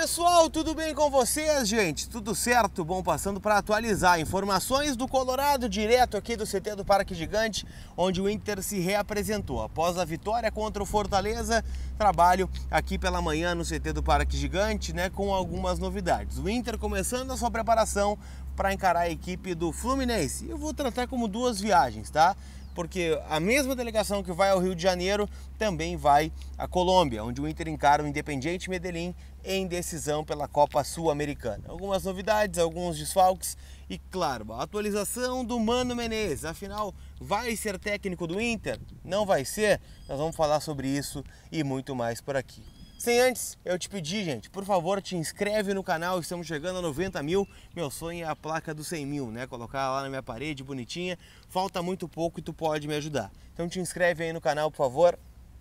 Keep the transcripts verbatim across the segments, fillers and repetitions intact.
pessoal, tudo bem com vocês, gente? Tudo certo? Bom, passando para atualizar informações do Colorado, direto aqui do C T do Parque Gigante, onde o Inter se reapresentou. Após a vitória contra o Fortaleza, trabalho aqui pela manhã no C T do Parque Gigante, né, com algumas novidades. O Inter começando a sua preparação para encarar a equipe do Fluminense. Eu vou tratar como duas viagens, tá? Porque a mesma delegação que vai ao Rio de Janeiro também vai à Colômbia, onde o Inter encara o Independiente Medellín em decisão pela Copa Sul-Americana. Algumas novidades, alguns desfalques e, claro, a atualização do Mano Menezes. Afinal, vai ser técnico do Inter? Não vai ser? Nós vamos falar sobre isso e muito mais por aqui. Sem antes, eu te pedi, gente, por favor, te inscreve no canal, estamos chegando a noventa mil, meu sonho é a placa dos cem mil, né, colocar lá na minha parede, bonitinha, falta muito pouco e tu pode me ajudar. Então te inscreve aí no canal, por favor,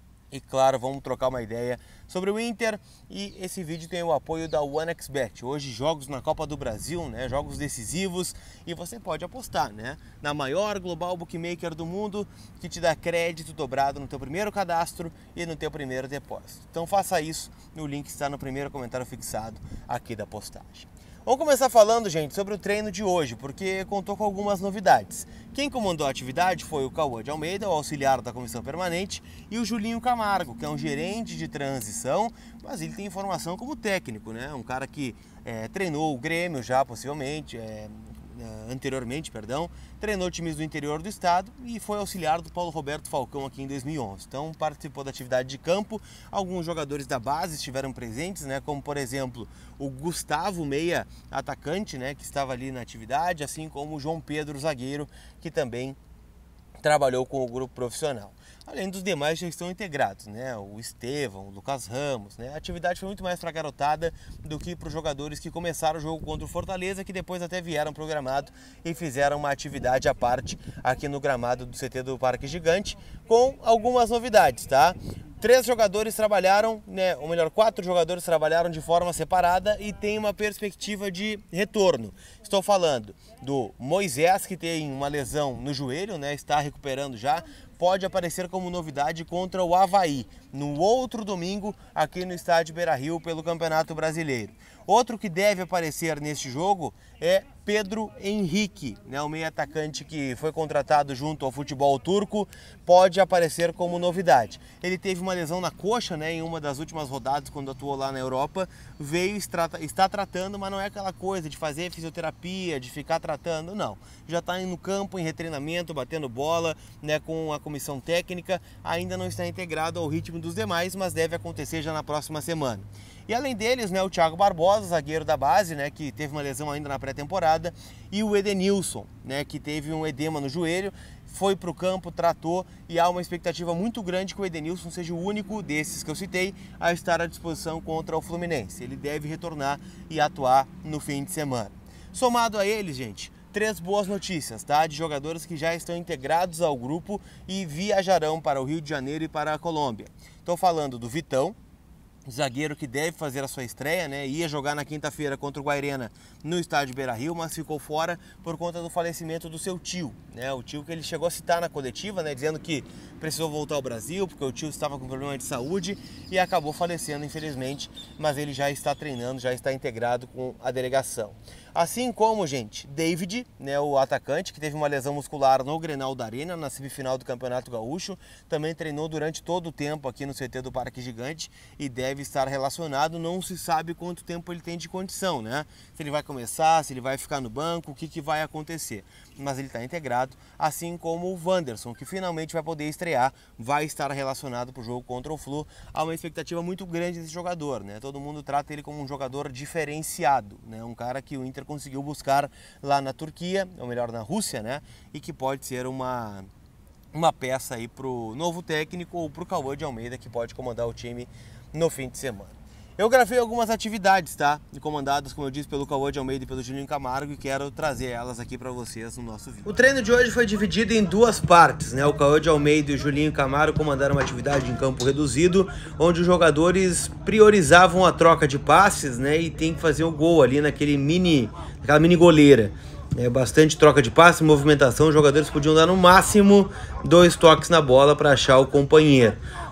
e claro, vamos trocar uma ideia sobre o Inter, e esse vídeo tem o apoio da OneXBet. Hoje jogos na Copa do Brasil, né, jogos decisivos, e você pode apostar, né, na maior global bookmaker do mundo, que te dá crédito dobrado no teu primeiro cadastro e no teu primeiro depósito. Então faça isso, o link está no primeiro comentário fixado aqui da postagem. Vamos começar falando, gente, sobre o treino de hoje, porque contou com algumas novidades. Quem comandou a atividade foi o Cauã de Almeida, o auxiliar da comissão permanente, e o Julinho Camargo, que é um gerente de transição, mas ele tem formação como técnico, né? Um cara que é, treinou o Grêmio já, possivelmente, é, anteriormente, perdão, treinou times do interior do estado e foi auxiliar do Paulo Roberto Falcão aqui em dois mil e onze. Então participou da atividade de campo, alguns jogadores da base estiveram presentes, né, como por exemplo o Gustavo Meia, atacante, né, que estava ali na atividade, assim como o João Pedro, zagueiro, que também trabalhou com o grupo profissional. Além dos demais já estão integrados, né? O Estevão, o Lucas Ramos, né? A atividade foi muito mais para a garotada do que para os jogadores que começaram o jogo contra o Fortaleza, que depois até vieram para o gramado e fizeram uma atividade à parte aqui no gramado do C T do Parque Gigante, com algumas novidades, tá? Três jogadores trabalharam, né, ou melhor, quatro jogadores trabalharam de forma separada e tem uma perspectiva de retorno. Estou falando do Moisés, que tem uma lesão no joelho, né, está recuperando já, pode aparecer como novidade contra o Avaí, no outro domingo, aqui no estádio Beira-Rio, pelo Campeonato Brasileiro. Outro que deve aparecer neste jogo é Pedro Henrique, né, o meio atacante que foi contratado junto ao futebol turco, pode aparecer como novidade. Ele teve uma lesão na coxa, né, em uma das últimas rodadas quando atuou lá na Europa, veio e está tratando, mas não é aquela coisa de fazer fisioterapia, de ficar tratando, não. Já está no campo, em retreinamento, batendo bola, né, com a comissão técnica, ainda não está integrado ao ritmo dos demais, mas deve acontecer já na próxima semana. E além deles, né, o Thiago Barbosa, zagueiro da base, né, que teve uma lesão ainda na pré-temporada, e o Edenilson, né, que teve um edema no joelho, foi para o campo, tratou, e há uma expectativa muito grande que o Edenilson seja o único desses que eu citei a estar à disposição contra o Fluminense. Ele deve retornar e atuar no fim de semana. Somado a eles, gente, três boas notícias, tá? De jogadores que já estão integrados ao grupo e viajarão para o Rio de Janeiro e para a Colômbia. Estou falando do Vitão, zagueiro que deve fazer a sua estreia, né? Ia jogar na quinta-feira contra o Guairena no estádio Beira-Rio, mas ficou fora por conta do falecimento do seu tio, né? O tio que ele chegou a citar na coletiva, né? Dizendo que precisou voltar ao Brasil porque o tio estava com problema de saúde e acabou falecendo, infelizmente, mas ele já está treinando, já está integrado com a delegação. Assim como, gente, David, né, o atacante, que teve uma lesão muscular no Grenal da Arena, na semifinal do Campeonato Gaúcho, também treinou durante todo o tempo aqui no C T do Parque Gigante e deve estar relacionado. Não se sabe quanto tempo ele tem de condição, né? Se ele vai começar, se ele vai ficar no banco, o que, que vai acontecer. Mas ele está integrado, assim como o Wanderson, que finalmente vai poder estrear, vai estar relacionado para o jogo contra o Flu. Há uma expectativa muito grande desse jogador, né? Todo mundo trata ele como um jogador diferenciado, né? Um cara que o Inter conseguiu buscar lá na Turquia, ou melhor, na Rússia, né? E que pode ser uma, uma peça aí para o novo técnico ou para o Cauã de Almeida, que pode comandar o time no fim de semana. Eu gravei algumas atividades, tá? Comandadas, como eu disse, pelo Cauã de Almeida e pelo Julinho Camargo, e quero trazer elas aqui para vocês no nosso vídeo. O treino de hoje foi dividido em duas partes, né? O Cauã de Almeida e o Julinho Camargo comandaram uma atividade em campo reduzido, onde os jogadores priorizavam a troca de passes, né? E tem que fazer o gol ali naquele mini, naquela mini goleira. É, bastante troca de passe, movimentação, os jogadores podiam dar no máximo dois toques na bola para achar o companheiro.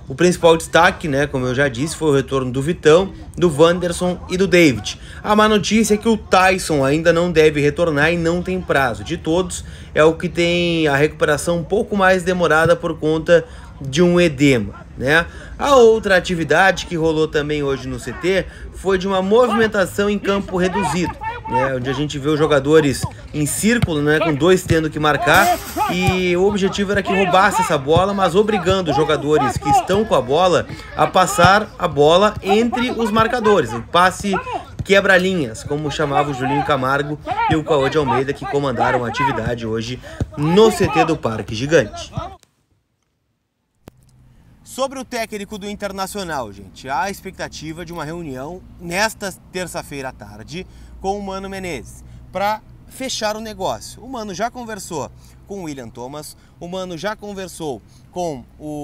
O principal destaque, né, como eu já disse, foi o retorno do Vitão, do Wanderson e do David. A má notícia é que o Tyson ainda não deve retornar e não tem prazo. De todos, é o que tem a recuperação um pouco mais demorada por conta de um edema, né? A outra atividade que rolou também hoje no C T foi de uma movimentação em campo reduzido, né, onde a gente vê os jogadores em círculo, né, com dois tendo que marcar, e o objetivo era que roubasse essa bola, mas obrigando os jogadores que estão com a bola a passar a bola entre os marcadores, o passe quebra-linhas, como chamava o Julinho Camargo e o Cauã de Almeida, que comandaram a atividade hoje no C T do Parque Gigante. Sobre o técnico do Internacional, gente, há a expectativa de uma reunião nesta terça-feira à tarde com o Mano Menezes para fechar o negócio. O Mano já conversou com o William Thomas, o Mano já conversou com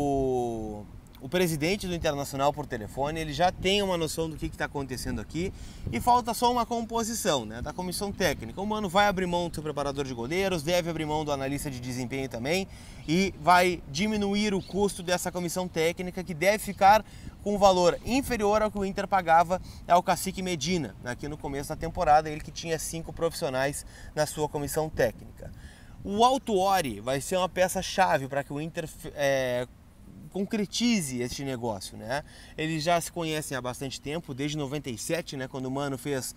o, o presidente do Internacional por telefone, ele já tem uma noção do que está acontecendo aqui e falta só uma composição, né, da comissão técnica. O Mano vai abrir mão do seu preparador de goleiros, deve abrir mão do analista de desempenho também e vai diminuir o custo dessa comissão técnica, que deve ficar com um valor inferior ao que o Inter pagava ao Cacique Medina, aqui no começo da temporada, ele que tinha cinco profissionais na sua comissão técnica. O Autuori vai ser uma peça-chave para que o Inter é, concretize este negócio, né? Eles já se conhecem há bastante tempo, desde noventa e sete, né, quando o Mano fez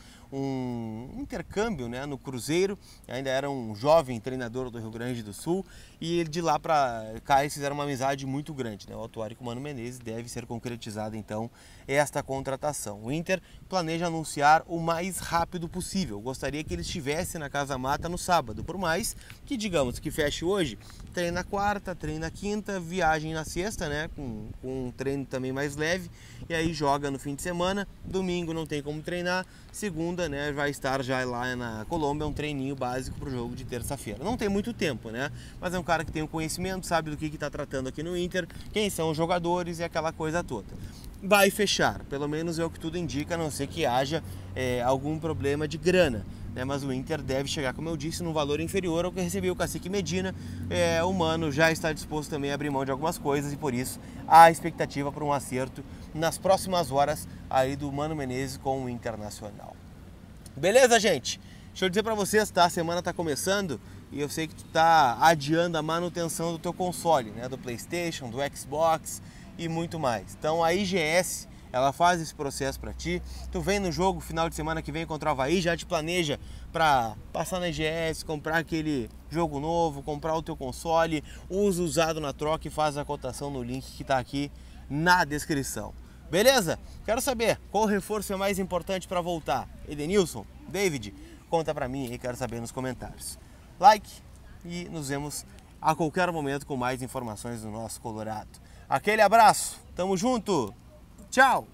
um intercâmbio, né, no Cruzeiro, ainda era um jovem treinador do Rio Grande do Sul, e de lá para cá eles fizeram uma amizade muito grande, né? O Autuori com o Mano Menezes, deve ser concretizada então esta contratação. O Inter planeja anunciar o mais rápido possível, gostaria que ele estivesse na Casa Mata no sábado, por mais que, digamos, que feche hoje, treina quarta, treina quinta, viagem na sexta, né, com, com um treino também mais leve, e aí joga no fim de semana, domingo não tem como treinar, segunda, né, vai estar já lá na Colômbia, um treininho básico para o jogo de terça-feira. Não tem muito tempo, né, mas é um cara que tem o conhecimento, sabe do que está tratando aqui no Inter, quem são os jogadores e aquela coisa toda. Vai fechar, pelo menos é o que tudo indica, a não ser que haja é, algum problema de grana, né? Mas o Inter deve chegar, como eu disse, num valor inferior ao que recebeu o Cacique Medina. É, o Mano já está disposto também a abrir mão de algumas coisas e por isso há expectativa para um acerto nas próximas horas aí do Mano Menezes com o Internacional. Beleza, gente? Deixa eu dizer para vocês, tá? A semana está começando e eu sei que tu tá adiando a manutenção do teu console, né? Do PlayStation, do Xbox e muito mais. Então a I G S, ela faz esse processo para ti. Tu vem no jogo final de semana que vem contra o Avaí, já te planeja para passar na I G S, comprar aquele jogo novo, comprar o teu console, usa usado na troca e faz a cotação no link que está aqui na descrição. Beleza? Quero saber qual reforço é mais importante para voltar. Edenilson? David? Conta para mim aí, quero saber nos comentários. Like e nos vemos a qualquer momento com mais informações do nosso Colorado. Aquele abraço, tamo junto, tchau!